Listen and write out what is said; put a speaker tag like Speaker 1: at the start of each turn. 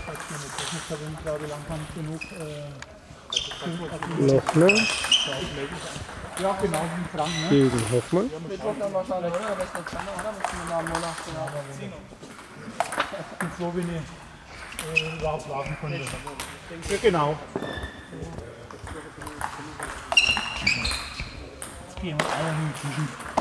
Speaker 1: Ich habe ihn, glaube ich, langsam genug.
Speaker 2: Noch mehr.
Speaker 1: Ja, genau, in Frank, ne?
Speaker 2: Gegen Hoffmann.
Speaker 3: Mittwoch dann wahrscheinlich, oder? Das ist Dezember, oder? Müssen wir mal einen Monat genau.
Speaker 1: Ich bin froh, wenn ich überhaupt laufen konnte. Ja, genau. Jetzt gehen wir alle in den Küchen.